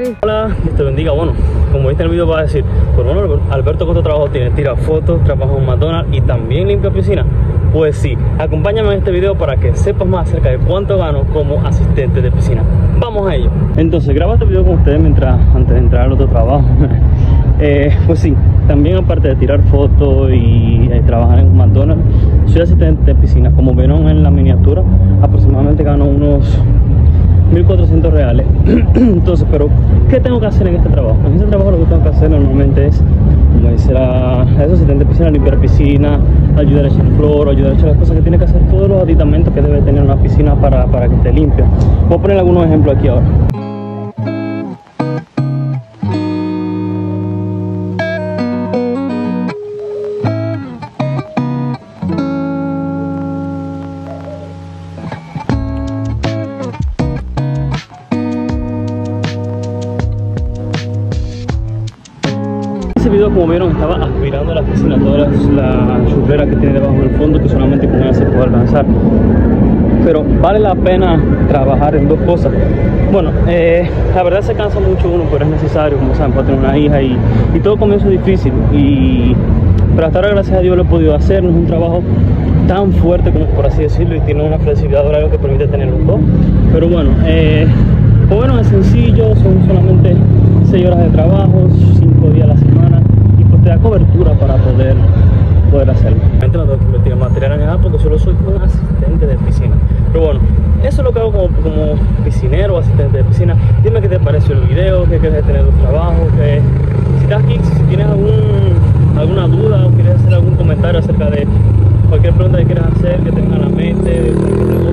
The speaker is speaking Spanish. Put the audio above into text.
Jerry. Hola, Dios te bendiga. Bueno, como viste en el video va a decir, pues bueno, Alberto, ¿cuánto trabajo tiene? Tira fotos, trabaja en McDonald's y también limpia piscina. Pues sí, acompáñame en este video para que sepas más acerca de cuánto gano como asistente de piscina. Vamos a ello. Entonces, grabo este video con ustedes antes de entrar al otro trabajo. Pues sí, también aparte de tirar fotos y trabajar en McDonald's, soy asistente de piscina. Como vieron en la miniatura, aproximadamente gano unos 1.400 reales. Entonces, pero ¿qué tengo que hacer en este trabajo? En este trabajo lo que tengo que hacer normalmente es, como dice la asistente de piscina, limpiar piscina, ayudar a echar cloro, ayudar a echar las cosas que tiene que hacer, todos los aditamentos que debe tener una piscina para que esté limpia. Voy a poner algunos ejemplos aquí ahora. En ese video, como vieron, estaba aspirando la piscina, todas las churreras que tiene debajo del fondo, que solamente con ella se puede alcanzar. Pero vale la pena trabajar en dos cosas. Bueno, la verdad se cansa mucho uno, pero es necesario, como saben, para tener una hija y todo comienzo difícil. Pero hasta ahora, gracias a Dios, lo he podido hacer. No es un trabajo tan fuerte como por así decirlo, y tiene una flexibilidad horaria que permite tener los dos. Pero bueno, es sencillo, son solamente 6 horas de trabajo, 5 días a la semana, y pues te da cobertura para poder hacerlo. No tengo que invertir en material en nada porque solo soy un asistente de piscina. Pero bueno, eso es lo que hago como piscinero o asistente de piscina. Dime qué te pareció el video, qué quieres tener tu trabajo, que si estás aquí, si tienes alguna duda o quieres hacer algún comentario acerca de cualquier pregunta que quieras hacer, que tengas en la mente,